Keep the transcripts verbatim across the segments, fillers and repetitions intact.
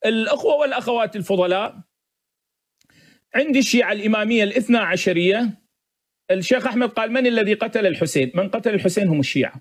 الأخوة والأخوات الفضلاء، عندي الشيعة الإمامية الاثنى عشرية، الشيخ أحمد قال: من الذي قتل الحسين؟ من قتل الحسين هم الشيعة.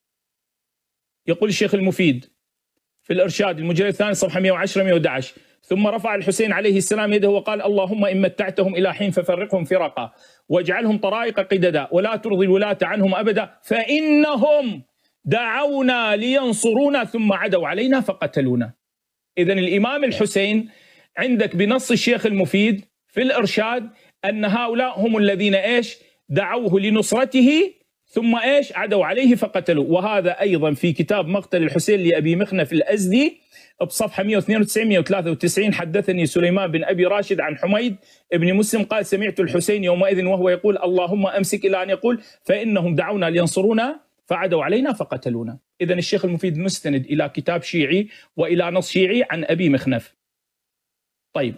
يقول الشيخ المفيد في الإرشاد المجلد الثاني صفحة مئة وعشرة مئة وأحد عشر: ثم رفع الحسين عليه السلام يده وقال: اللهم إن متعتهم إلى حين ففرقهم فرقا واجعلهم طرائق قددا ولا ترضي الولاة عنهم أبدا فإنهم دعونا لينصرونا ثم عدوا علينا فقتلونا. إذن الإمام الحسين عندك بنص الشيخ المفيد في الإرشاد أن هؤلاء هم الذين إيش دعوه لنصرته ثم إيش عدوا عليه فقتلوا. وهذا أيضا في كتاب مقتل الحسين لأبي مخنف الأزدي بصفحة مئة واثنين وتسعين مئة وثلاثة وتسعين: حدثني سليمان بن أبي راشد عن حميد بن مسلم قال: سمعت الحسين يومئذ وهو يقول: اللهم أمسك، إلى أن يقول: فإنهم دعونا لينصرونا فعدوا علينا فقتلونا. إذن الشيخ المفيد مستند إلى كتاب شيعي وإلى نص شيعي عن أبي مخنف. طيب،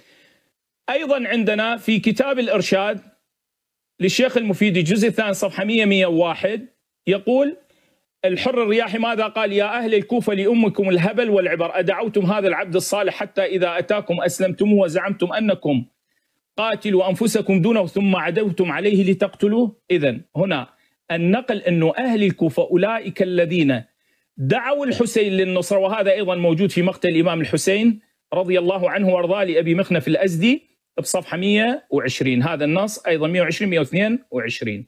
أيضا عندنا في كتاب الإرشاد للشيخ المفيد الجزء الثاني صفحة مئة مئة وواحد يقول: الحر الرياحي ماذا قال؟ يا أهل الكوفة لأمكم الهبل والعبر، أدعوتم هذا العبد الصالح حتى إذا أتاكم أسلمتموه وزعمتم أنكم قاتلوا أنفسكم دونه ثم عدوتم عليه لتقتلوه. إذن هنا النقل أنه أهل الكوفة أولئك الذين دعوا الحسين للنصرة، وهذا أيضا موجود في مقتل الإمام الحسين رضي الله عنه وارضاه لأبي مخنف الأزدي بصفحة مئة وعشرين. هذا النص أيضا مئة وعشرين مئة واثنين وعشرين.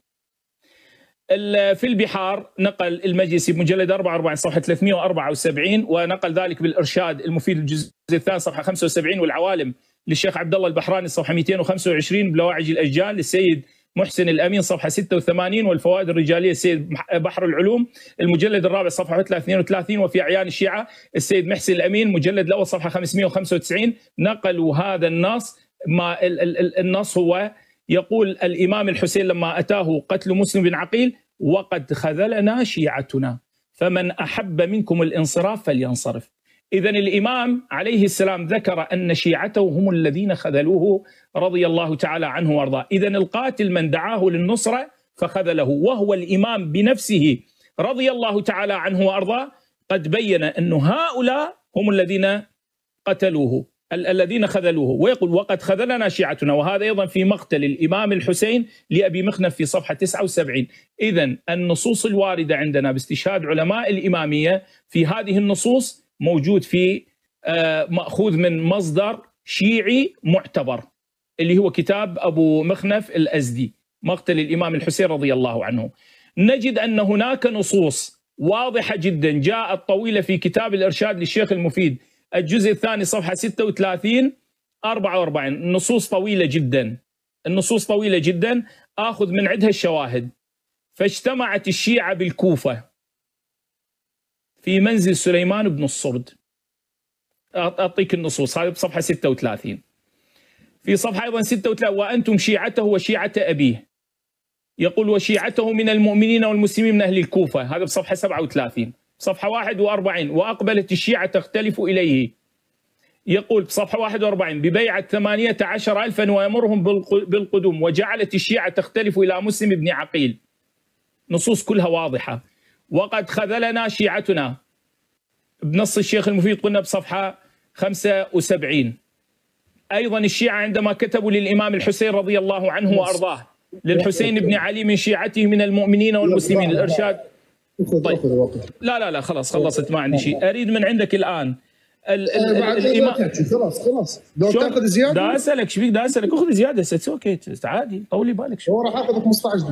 في البحار نقل المجلسي بمجلد أربعة وأربعين صفحة ثلاثمئة وأربعة وسبعين، ونقل ذلك بالإرشاد المفيد الجزء الثاني صفحة خمسة وسبعين، والعوالم للشيخ عبد الله البحراني صفحة مئتين وخمسة وعشرين، بلواعج الأشجان للسيد محسن الأمين صفحة ستة وثمانين، والفوائد الرجالية السيد بحر العلوم المجلد الرابع صفحة اثنين وثلاثين، وفي أعيان الشيعة السيد محسن الأمين مجلد الأول صفحة خمسمئة وخمسة وتسعين. نقلوا هذا النص. ما النص هو يقول: الإمام الحسين لما أتاه قتل مسلم بن عقيل: وقد خذلنا شيعتنا فمن أحب منكم الانصراف فلينصرف. إذن الإمام عليه السلام ذكر أن شيعته هم الذين خذلوه رضي الله تعالى عنه وارضاه. إذن القاتل من دعاه للنصرة فخذله، وهو الإمام بنفسه رضي الله تعالى عنه وارضاه قد بين أن هؤلاء هم الذين قتلوه الذين خذلوه، ويقول: وقد خذلنا شيعتنا. وهذا أيضا في مقتل الإمام الحسين لأبي مخنف في صفحة تسعة وسبعين. إذن النصوص الواردة عندنا باستشهاد علماء الإمامية في هذه النصوص موجود في مأخوذ من مصدر شيعي معتبر اللي هو كتاب أبو مخنف الأزدي مقتل الإمام الحسين رضي الله عنه. نجد أن هناك نصوص واضحة جدا جاءت طويلة في كتاب الإرشاد للشيخ المفيد الجزء الثاني صفحة ستة وثلاثين أربعة وأربعين. نصوص طويلة جدا، النصوص طويلة جدا آخذ من عندها الشواهد. فاجتمعت الشيعة بالكوفة في منزل سليمان بن الصرد. أعطيك النصوص هذه بصفحة ستة وثلاثين. في صفحة أيضا ستة وثلاثين: وأنتم شيعته وشيعة أبيه. يقول: وشيعته من المؤمنين والمسلمين من أهل الكوفة. هذا بصفحة سبعة وثلاثين. صفحة واحد وأربعين: وأقبلت الشيعة تختلف إليه. يقول بصفحة واحد وأربعين: ببيعة ثمانية عشر ألفا ويمرهم بالقدوم، وجعلت الشيعة تختلف إلى مسلم بن عقيل. نصوص كلها واضحة. وقد خذلنا شيعتنا بنص الشيخ المفيد قلنا بصفحة خمسة وسبعين. أيضا الشيعة عندما كتبوا للإمام الحسين رضي الله عنه وأرضاه: للحسين بن علي من شيعته من المؤمنين والمسلمين. الإرشاد. طيب. لا لا لا خلاص خلصت ما عندي شيء. أريد من عندك الآن ال ال الإمام. خلاص خلاص لو تاخذ زيادة. دا أسألك شو بيك دا أسألك أخذ زيادة. اتس اوكي عادي طولي بالك شو. هو راح آخذ خمسة عشر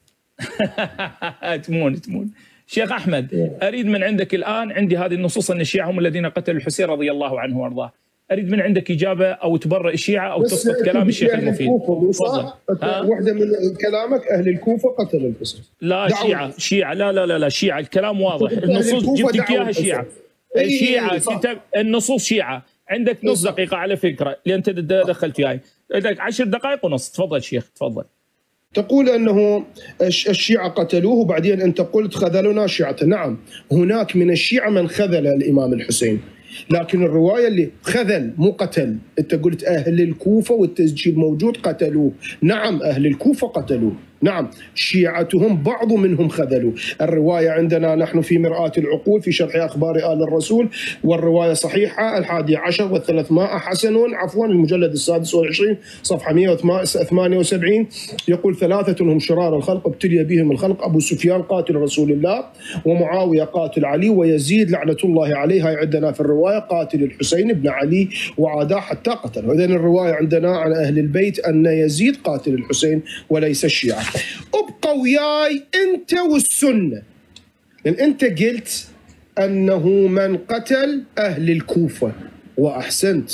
دقيقة. تمون تمون. شيخ أحمد أريد من عندك الآن، عندي هذه النصوص أن الشيعة هم الذين قتلوا الحسين رضي الله عنه وأرضاه. أريد من عندك إجابة أو تبرئ الشيعة أو تسقط كلام الشيخ المفيد. تفضل. واحدة من كلامك أهل الكوفة قتلوا الحسين. لا شيعة شيعة لا لا لا لا شيعة الكلام واضح. النصوص جبت لك إياها شيعة. الشيعة كتاب النصوص شيعة. عندك نص دقيقة على فكرة اللي أنت دخلت فيها. عندك عشر دقائق ونص. تفضل شيخ تفضل. تقول أنه الشيعة قتلوه وبعدين أنت قلت خذلنا شيعة. نعم هناك من الشيعة من خذل الإمام الحسين، لكن الرواية اللي خذل مو قتل. أنت قلت أهل الكوفة والتسجيل موجود قتلوه. نعم أهل الكوفة قتلوه نعم شيعتهم بعض منهم خذلوا. الرواية عندنا نحن في مرآة العقول في شرح أخبار آل الرسول، والرواية صحيحة، الحادي عشر والثلاثمائة حسن، عفوا المجلد السادس والعشرين صفحة مئة وثمانية وسبعين، يقول ثلاثة هم شرار الخلق ابتلي بهم الخلق: أبو سفيان قاتل رسول الله، ومعاوية قاتل علي، ويزيد لعنة الله عليه. هاي عندنا في الرواية قاتل الحسين بن علي وعاداه حتى قتله. إذن الرواية عندنا عن أهل البيت أن يزيد قاتل الحسين وليس الشيعة. ابقى وياي أنت والسنة، لأن أنت قلت أنه من قتل أهل الكوفة، وأحسنت،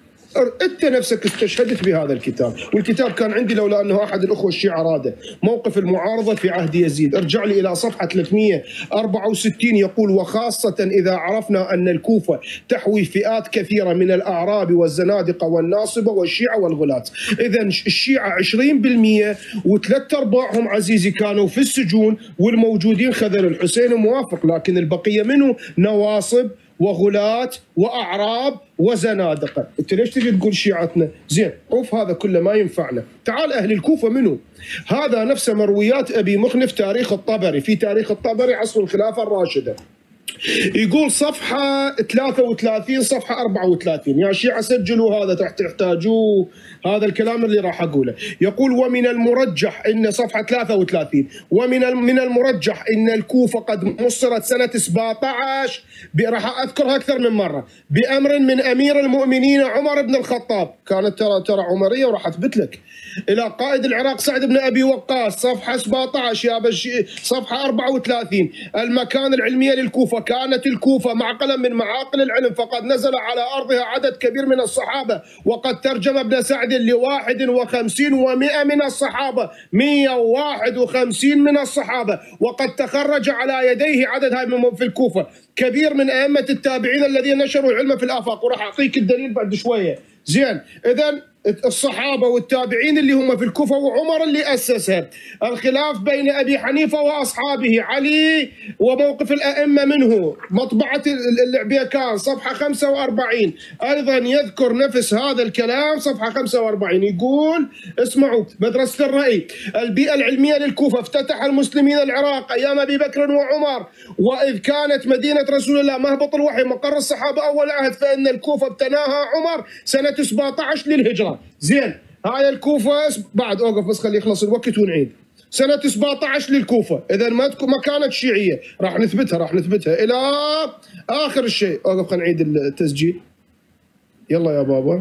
أنت نفسك استشهدت بهذا الكتاب، والكتاب كان عندي لولا أنه أحد الأخوة الشيعة راده. موقف المعارضة في عهد يزيد، ارجع لي إلى صفحة ثلاثمئة وأربعة وستين، يقول: وخاصة إذا عرفنا أن الكوفة تحوي فئات كثيرة من الأعراب والزنادقة والناصبة والشيعة والغلاة. إذن الشيعة عشرين بالمئة وثلاث أرباعهم عزيزي كانوا في السجون، والموجودين خذلوا الحسين موافق، لكن البقية منه نواصب وغلاة وأعراب وزنادقة. أنت ليش تجي تقول شيعتنا؟ زين، اوف، هذا كله ما ينفعنا. تعال أهل الكوفة منه؟ هذا نفس مرويات أبي مخنف تاريخ الطبري، في تاريخ الطبري عصر الخلافة الراشدة، يقول صفحة ثلاثة وثلاثين صفحة أربعة وثلاثين. يا شيعة سجلوا هذا تحت، تحتاجوه هذا الكلام اللي راح أقوله. يقول: ومن المرجح إن صفحة ثلاثة وثلاثين ومن من المرجح إن الكوفة قد مصرت سنة سبعة عشر، راح أذكرها أكثر من مرة، بأمر من أمير المؤمنين عمر بن الخطاب، كانت ترى ترى عمرية وراح أثبت لك، إلى قائد العراق سعد بن أبي وقاص، صفحة سبعة عشر يا بشي، صفحة أربعة وثلاثين. المكان العلمية للكوفة: كانت الكوفة معقلا من معاقل العلم، فقد نزل على أرضها عدد كبير من الصحابة، وقد ترجم ابن سعد لواحد وخمسين ومئة من الصحابة، مئة وواحد وخمسين من الصحابة، وقد تخرج على يديه عدد هاي في الكوفة كبير من أئمة التابعين الذين نشروا العلم في الآفاق، وراح أعطيك الدليل بعد شوية. زين، إذن الصحابة والتابعين اللي هم في الكوفة، وعمر اللي أسسها. الخلاف بين أبي حنيفة وأصحابه، علي وموقف الأئمة منه، مطبعة العبيكان صفحة خمسة وأربعين أيضا يذكر نفس هذا الكلام، صفحة خمسة وأربعين، يقول: اسمعوا، مدرسة الرأي: البيئة العلمية للكوفة افتتح المسلمين العراق أيام أبي بكر وعمر، وإذ كانت مدينة رسول الله مهبط الوحي مقر الصحابة أول عهد، فإن الكوفة ابتناها عمر سنة سبعة عشر للهجرة. زين، هاي الكوفة بعد اوقف بس خلي يخلص الوقت ونعيد. سنة سبعة عشر للكوفة، إذا ما ما كانت شيعية، راح نثبتها راح نثبتها إلى آخر الشيء. اوقف خلينا نعيد التسجيل. يلا يا بابا.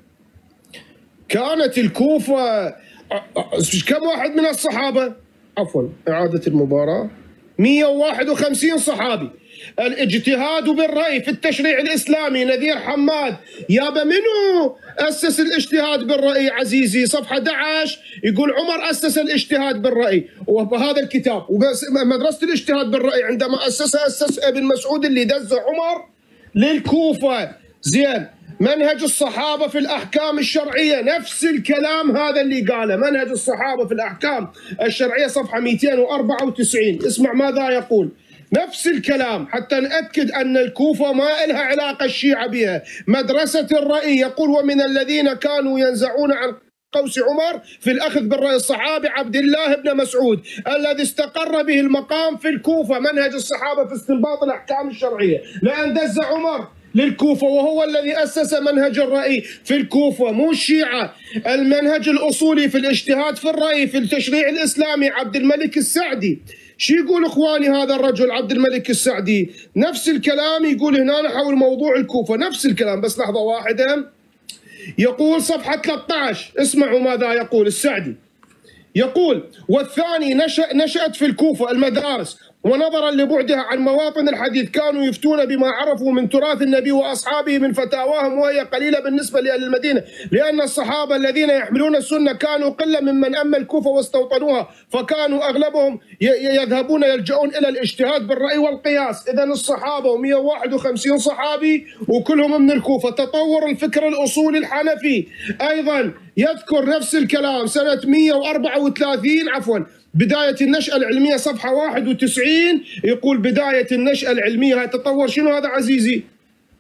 كانت الكوفة كم واحد من الصحابة؟ عفوا إعادة المباراة. مئة وواحد وخمسين صحابي. الاجتهاد بالرأي في التشريع الإسلامي: نذير حماد. يابا منو أسس الاجتهاد بالرأي عزيزي؟ صفحة أحد عشر يقول: عمر أسس الاجتهاد بالرأي، وبهذا الكتاب. ومدرسة الاجتهاد بالرأي عندما أسسها أسس ابن مسعود اللي دز عمر للكوفة. زين، منهج الصحابة في الأحكام الشرعية، نفس الكلام هذا اللي قاله، منهج الصحابة في الأحكام الشرعية صفحة مئتين وأربعة وتسعين. اسمع ماذا يقول، نفس الكلام حتى نأكد أن الكوفة ما إلها علاقة الشيعة بها. مدرسة الرأي يقول: ومن الذين كانوا ينزعون عن قوس عمر في الأخذ بالرأي الصحابي عبد الله بن مسعود الذي استقر به المقام في الكوفة. منهج الصحابة في استنباط الأحكام الشرعية، لأن دز عمر للكوفة وهو الذي أسس منهج الرأي في الكوفة، مو الشيعة. المنهج الأصولي في الاجتهاد في الرأي في التشريع الإسلامي عبد الملك السعدي. شو يقول إخواني هذا الرجل عبد الملك السعدي؟ نفس الكلام يقول هنا حول موضوع الكوفة، نفس الكلام. بس لحظة واحدة، يقول صفحة ثلاثة عشر، اسمعوا ماذا يقول السعدي. يقول: والثاني نشأ نشأت في الكوفة المدارس، ونظرا لبعدها عن مواطن الحديث كانوا يفتون بما عرفوا من تراث النبي وأصحابه من فتاواهم، وهي قليلة بالنسبة لأهل المدينة، لأن الصحابة الذين يحملون السنة كانوا قلة ممن أما الكوفة واستوطنوها، فكانوا أغلبهم يذهبون يلجؤون إلى الاجتهاد بالرأي والقياس. إذن الصحابة ومئة وواحد وخمسين صحابي وكلهم من الكوفة. تطور الفكر الأصولي الحنفي أيضا يذكر نفس الكلام، سنة مئة وأربعة وثلاثين عفوا بداية النشأة العلمية صفحة واحد وتسعين، يقول: بداية النشأة العلمية. هاي تطور شنو هذا عزيزي؟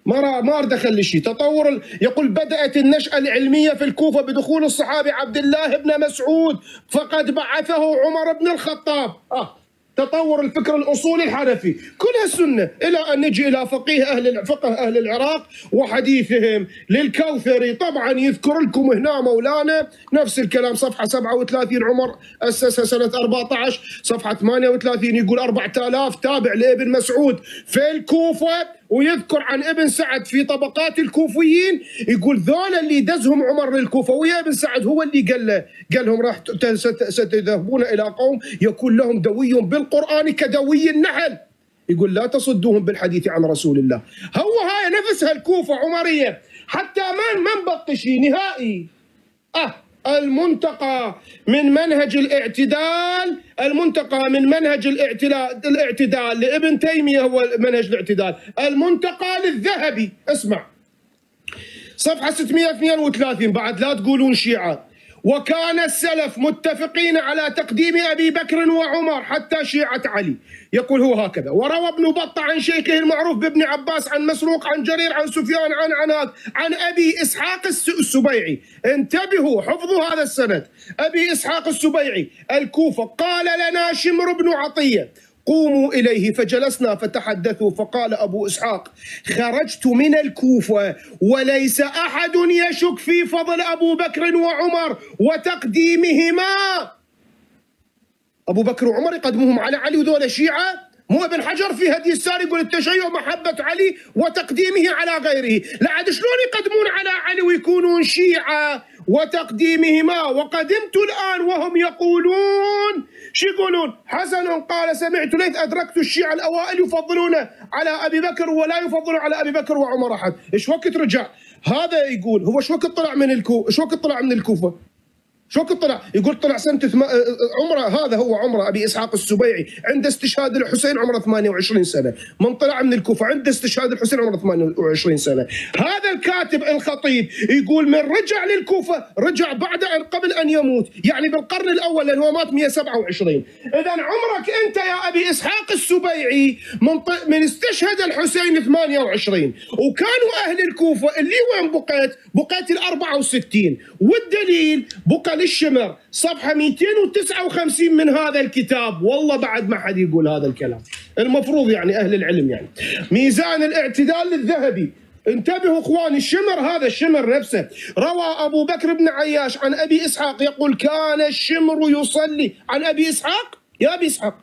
ما ما اريد اخلي شيء. تطور ال... يقول بدات النشاه العلميه في الكوفه بدخول الصحابي عبد الله بن مسعود فقد بعثه عمر بن الخطاب. اه تطور الفكر الاصولي الحنفي كلها سنه، الى ان نجي الى فقيه اهل فقه اهل العراق وحديثهم للكوثري. طبعا يذكر لكم هنا مولانا نفس الكلام، صفحه سبعة وثلاثين عمر اسسها سنه أربعة عشر، صفحه ثمانية وثلاثين يقول أربعة آلاف تابع لابن مسعود في الكوفه، ويذكر عن ابن سعد في طبقات الكوفيين يقول ذولا اللي دزهم عمر للكوفه ويا ابن سعد هو اللي قال له قال لهم راح ستذهبون الى قوم يكون لهم دوي بالقران كدوي النحل، يقول لا تصدوهم بالحديث عن رسول الله. هو هاي نفسها الكوفه عمريه حتى ما ما نبطشي نهائي. اه المنتقى من منهج الاعتدال، المنتقى من منهج الاعتدال الاعتدال لابن تيميه هو منهج الاعتدال، المنتقى للذهبي. اسمع صفحه ستمئة واثنين وثلاثين بعد لا تقولون شيعه. وكان السلف متفقين على تقديم ابي بكر وعمر حتى شيعه علي. يقول هو هكذا. وروى ابن بطه عن شيخه المعروف بابن عباس عن مسروق عن جرير عن سفيان عن عناد عن ابي اسحاق السبيعي. انتبهوا حفظوا هذا السند. ابي اسحاق السبيعي الكوفه قال لنا شمر بن عطيه قوموا إليه فجلسنا فتحدثوا فقال أبو إسحاق خرجت من الكوفة وليس أحد يشك في فضل أبو بكر وعمر وتقديمهما. أبو بكر وعمر يقدمهم على علي وذول شيعة؟ مو ابن حجر في هدي السار يقول التشيع محبة علي وتقديمه على غيره. لا عاد شلون يقدمون على علي ويكونون شيعة وتقديمهما؟ وقدمت الآن وهم يقولون شو يقولون؟ حسن قال سمعت ليث أدركت الشيعة الأوائل يفضلون على أبي بكر ولا يفضلون على أبي بكر وعمر أحد. إيش وقت رجع؟ هذا يقول هو إيش وقت طلع من الكوفة؟ إيش وقت طلع من الكوفة؟ شو وقت طلع؟ يقول طلع سنة ثم... عمره هذا هو عمره أبي إسحاق السبيعي عند استشهاد الحسين عمره ثمانية وعشرين سنة، من طلع من الكوفة عند استشهاد الحسين عمره ثمانية وعشرين سنة. هذا الكاتب الخطيب يقول من رجع للكوفة رجع بعد أن قبل أن يموت، يعني بالقرن الأول لأنه مات مئة وسبعة وعشرين. إذا عمرك أنت يا أبي إسحاق السبيعي من, ط... من استشهد الحسين ثمانية وعشرين وكانوا أهل الكوفة اللي وين بقيت؟ بقيت ال أربعة وستين، والدليل بقى للشمر صفحة مئتين وتسعة وخمسين من هذا الكتاب. والله بعد ما حد يقول هذا الكلام، المفروض يعني أهل العلم يعني. ميزان الاعتدال للذهبي. انتبهوا اخواني الشمر هذا الشمر نفسه روى أبو بكر بن عياش عن أبي إسحاق يقول كان الشمر يصلي عن أبي إسحاق. يا أبي إسحاق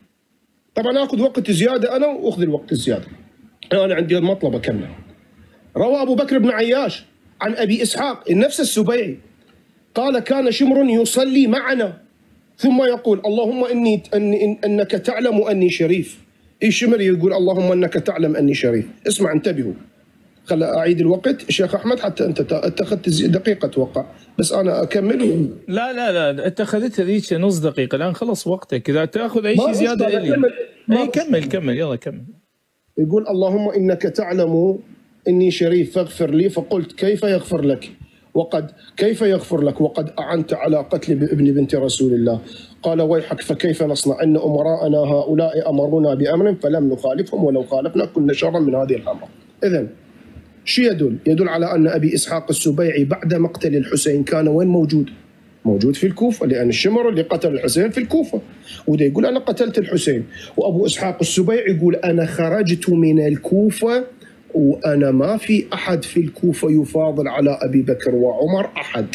طبعا أخذ وقت زيادة أنا وأخذ الوقت الزيادة، أنا عندي المطلب أكمل. روى أبو بكر بن عياش عن أبي إسحاق النفس السبيعي قال كان شمر يصلي معنا ثم يقول اللهم إني أن إنك تعلم أني شريف. إيه شمر يقول اللهم إنك تعلم أني شريف. اسمع انتبهوا، خل أعيد الوقت الشيخ أحمد حتى أنت اتخذت دقيقة أتوقع، بس أنا أكمل. لا لا لا أنت أخذت هذيك نص دقيقة الآن خلص وقتك، إذا تأخذ أي شيء زيادة إلي. أي كمل كمل يلا كمل. يقول اللهم إنك تعلم إني شريف فاغفر لي، فقلت كيف يغفر لك وقد كيف يغفر لك وقد أعنت على قتل ابن بنت رسول الله. قال ويحك فكيف نصنع إن أمراءنا هؤلاء أمرونا بأمر فلم نخالفهم ولو خالفنا كنا شرا من هذه الأمر. إذن شو يدل؟ يدل على أن أبي إسحاق السبيعي بعد مقتل الحسين كان وين موجود؟ موجود في الكوفة، لأن الشمر اللي قتل الحسين في الكوفة، وده يقول أنا قتلت الحسين. وأبو إسحاق السبيعي يقول أنا خرجت من الكوفة وأنا ما في أحد في الكوفة يفاضل على أبي بكر وعمر أحد.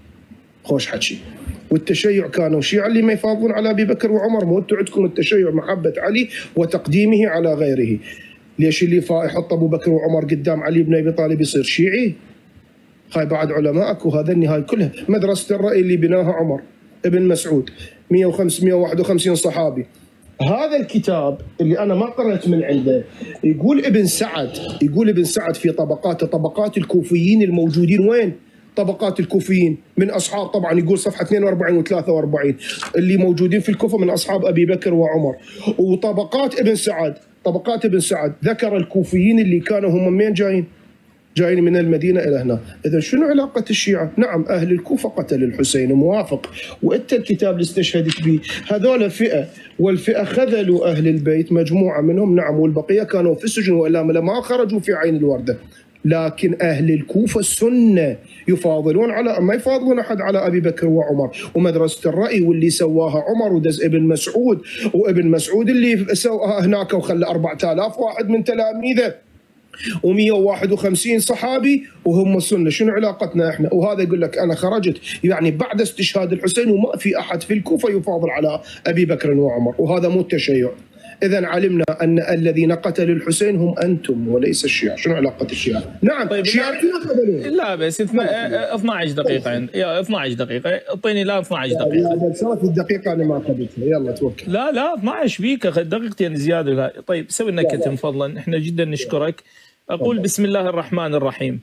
خوش حكي. والتشيع كانوا شيعة اللي ما يفاضلون على أبي بكر وعمر، مو أنتوا عندكم التشيع محبة علي وتقديمه على غيره. ليش اللي يحط أبو بكر وعمر قدام علي بن أبي طالب يصير شيعي؟ هاي بعد علمائك وهذا النهاية كلها. مدرسة الرأي اللي بناها عمر ابن مسعود مئة وخمسة وواحد وخمسين صحابي. هذا الكتاب اللي أنا ما قرأت من عنده يقول ابن سعد يقول ابن سعد في طبقات طبقات الكوفيين الموجودين وين؟ طبقات الكوفيين من أصحاب، طبعا يقول صفحة اثنين وأربعين وثلاثة وأربعين اللي موجودين في الكوفة من أصحاب أبي بكر وعمر. وطبقات ابن سعد طبقات ابن سعد ذكر الكوفيين اللي كانوا هم من جايين؟ جايين من المدينة إلى هنا. إذا شنو علاقة الشيعة؟ نعم أهل الكوفة قتلوا الحسين، موافق، وأنت الكتاب اللي استشهدت به هذول فئة، والفئة خذلوا أهل البيت مجموعة منهم، نعم، والبقية كانوا في السجن وإلا ما خرجوا في عين الوردة. لكن أهل الكوفة السنة يفاضلون على ما يفاضلون أحد على أبي بكر وعمر، ومدرسة الرأي واللي سواها عمر ودز ابن مسعود، وابن مسعود اللي سواها هناك وخلى أربعة آلاف واحد من تلاميذه ومئة وواحد وخمسين صحابي وهم السنة. شنو علاقتنا احنا؟ وهذا يقول لك أنا خرجت يعني بعد استشهاد الحسين وما في أحد في الكوفة يفاضل على أبي بكر وعمر، وهذا مو التشيع. إذا علمنا أن الذين قتلوا الحسين هم أنتم وليس الشيعة. شنو علاقة الشيعة؟ نعم طيب شيعتنا قتلوه. لا بس اثني عشر دقيقة عند يا اثني عشر دقيقة، اعطيني لا اثني عشر دقيقة. يا صارت الدقيقة أنا ما أخذتها، يلا توكل. لا لا اثني عشر بيك دقيقتين زيادة. لا طيب سوي لنا كتم فضلا، احنا جدا نشكرك. أقول بسم الله الرحمن الرحيم.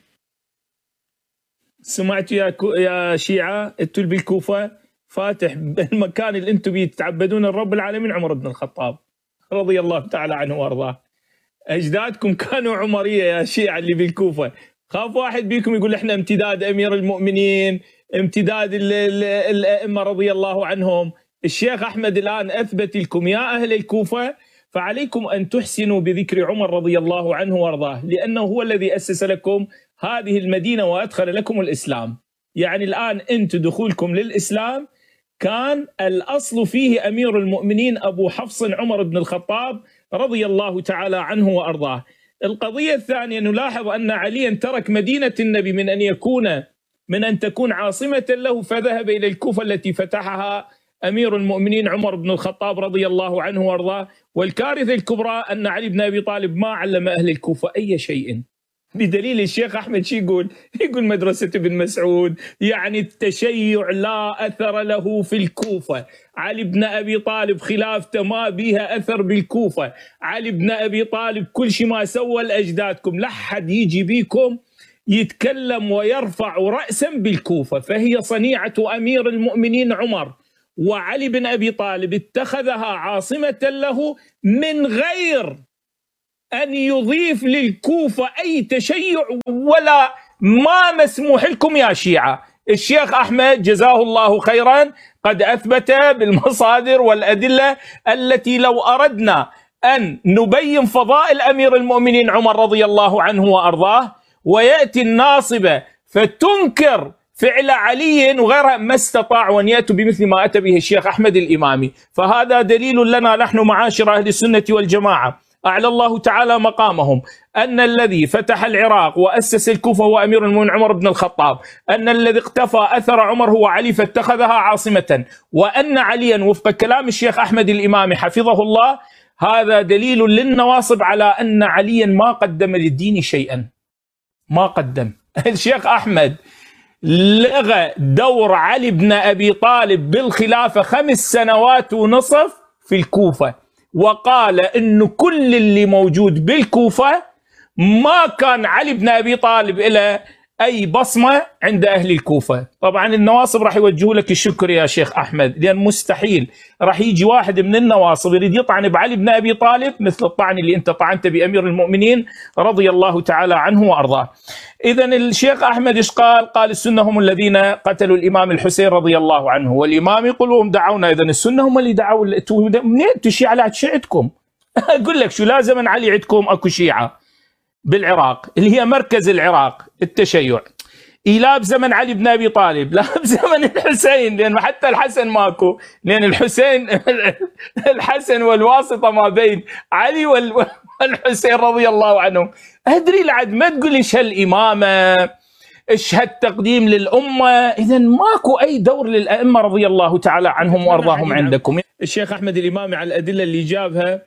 سمعت يا كو يا شيعة انتوا بالكوفة فاتح بالمكان اللي انتم بيتعبدون الرب العالمين عمر بن الخطاب رضي الله تعالى عنه وارضاه. اجدادكم كانوا عمريه يا شيعة اللي بالكوفه. خاف واحد بيكم يقول احنا امتداد امير المؤمنين، امتداد الائمه رضي الله عنهم. الشيخ احمد الان اثبت لكم يا اهل الكوفه، فعليكم ان تحسنوا بذكر عمر رضي الله عنه وارضاه، لانه هو الذي اسس لكم هذه المدينه وادخل لكم الاسلام. يعني الان انتم دخولكم للاسلام كان الأصل فيه أمير المؤمنين أبو حفص عمر بن الخطاب رضي الله تعالى عنه وأرضاه. القضية الثانية نلاحظ أن عليا ترك مدينة النبي من أن يكون من أن تكون عاصمة له، فذهب إلى الكوفة التي فتحها أمير المؤمنين عمر بن الخطاب رضي الله عنه وأرضاه. والكارثة الكبرى أن علي بن أبي طالب ما علم أهل الكوفة أي شيء، بدليل الشيخ أحمد شي يقول يقول مدرسة ابن مسعود، يعني التشيع لا أثر له في الكوفة. علي بن أبي طالب خلافته ما بيها أثر بالكوفة. علي بن أبي طالب كل شيء ما سوى لأجدادكم، لا حد يجي بيكم يتكلم ويرفع رأسا بالكوفة، فهي صنيعة أمير المؤمنين عمر. وعلي بن أبي طالب اتخذها عاصمة له من غير أن يضيف للكوفة أي تشيع، ولا ما مسموح لكم يا شيعة. الشيخ أحمد جزاه الله خيرا قد أثبت بالمصادر والأدلة التي لو أردنا أن نبين فضائل أمير المؤمنين عمر رضي الله عنه وأرضاه، ويأتي الناصبة فتنكر فعل علي وغيرها، ما استطاعوا أن يأتوا بمثل ما أتى به الشيخ أحمد الإمامي. فهذا دليل لنا نحن معاشر أهل السنة والجماعة أعلى الله تعالى مقامهم أن الذي فتح العراق وأسس الكوفة هو أمير المؤمنين عمر بن الخطاب، أن الذي اقتفى أثر عمر هو علي فاتخذها عاصمة، وأن عليا وفق كلام الشيخ أحمد الإمامي حفظه الله هذا دليل للنواصب على أن عليا ما قدم للدين شيئا، ما قدم. الشيخ أحمد لغى دور علي بن أبي طالب بالخلافة خمس سنوات ونصف في الكوفة، وقال إنه كل اللي موجود بالكوفة ما كان علي بن أبي طالب إلى أي بصمة عند أهل الكوفة. طبعا النواصب راح يوجهوا لك الشكر يا شيخ أحمد، لأن مستحيل راح يجي واحد من النواصب يريد يطعن بعلي بن أبي طالب مثل الطعن اللي أنت طعنت بأمير المؤمنين رضي الله تعالى عنه وأرضاه. إذا الشيخ أحمد إيش قال؟ قال السنة هم الذين قتلوا الإمام الحسين رضي الله عنه، والإمام يقول لهم دعونا. إذا السنة هم اللي دعوا. منين انتوا شيعة لا شيعتكم؟ أقول لك شو لازم علي عندكم أكو شيعة بالعراق اللي هي مركز العراق التشيع، إلى بزمن علي بن أبي طالب، لا بزمن الحسين، لأن حتى الحسن ماكو، لأن الحسين الحسن والواسطة ما بين علي والحسين رضي الله عنهم. أدري العد ما تقول إيش هالإمامة، إيش هالتقديم للأمة. إذا ماكو أي دور للأئمة رضي الله تعالى عنهم وأرضاهم عندكم. الشيخ أحمد الإمامي على الأدلة اللي جابها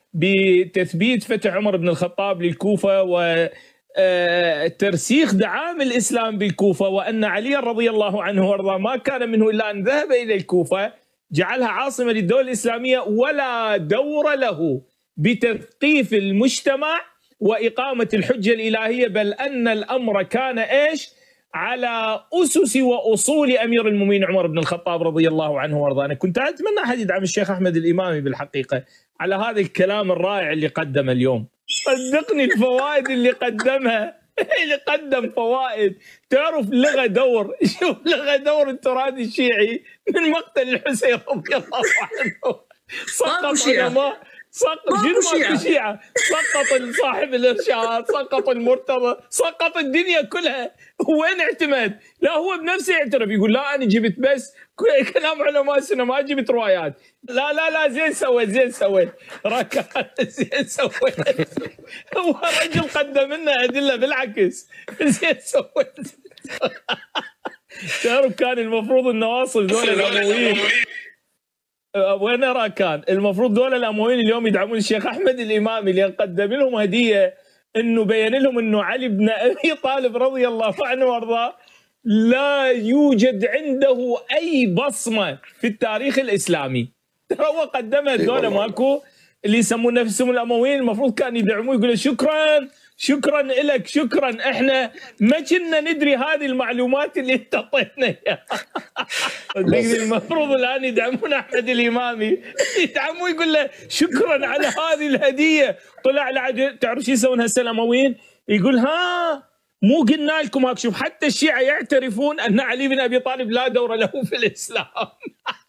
بتثبيت فتح عمر بن الخطاب للكوفة وترسيخ دعام الإسلام بالكوفة، وأن علي رضي الله عنه وارضاه ما كان منه إلا أن ذهب إلى الكوفة جعلها عاصمة للدولة الإسلامية، ولا دور له بتثقيف المجتمع وإقامة الحجة الإلهية، بل أن الأمر كان إيش؟ على أسس وأصول أمير المؤمنين عمر بن الخطاب رضي الله عنه وارضاه. أنا كنت أتمنى أحد يدعم الشيخ أحمد الإمامي بالحقيقة على هذا الكلام الرائع اللي قدمه اليوم. صدقني الفوائد اللي قدمها اللي قدم فوائد. تعرف لغى دور، شوف لغى دور التراث الشيعي من مقتل الحسين رضي الله عنه. سقط علماء، سقط جنوب الشيعة، سقط صاحب الارشاد، سقط المرتضى، سقط الدنيا كلها. وين اعتمد؟ لا هو بنفسه يعترف، يقول لا انا جبت بس كلام علماء السنه، ما جبت روايات. لا لا لا زين سويت، زين سويت راكان، زين سويت. هو رجل قدم لنا ادله بالعكس، زين سويت. تعرف كان المفروض النواصب ذول الامويين وين راكان؟ المفروض دول الامويين اليوم يدعمون الشيخ احمد الامامي، اللي قدم لهم هديه انه بين لهم انه علي بن ابي طالب رضي الله عنه وارضاه لا يوجد عنده اي بصمه في التاريخ الاسلامي. ترى هو قدمها دول ماكو اللي يسمون نفسهم الامويين، المفروض كان يدعموه يقولوا شكرا شكرا لك، شكرا احنا ما كنا ندري هذه المعلومات اللي انت اعطيتنا اياها. المفروض الان يدعمون احمد الامامي، يدعموه يقول له شكرا على هذه الهديه. طلع له تعرف شو يسوون هسه الامويين؟ يقول ها مو قلنا لكم هاك. شوف حتى الشيعه يعترفون ان علي بن ابي طالب لا دور له في الاسلام.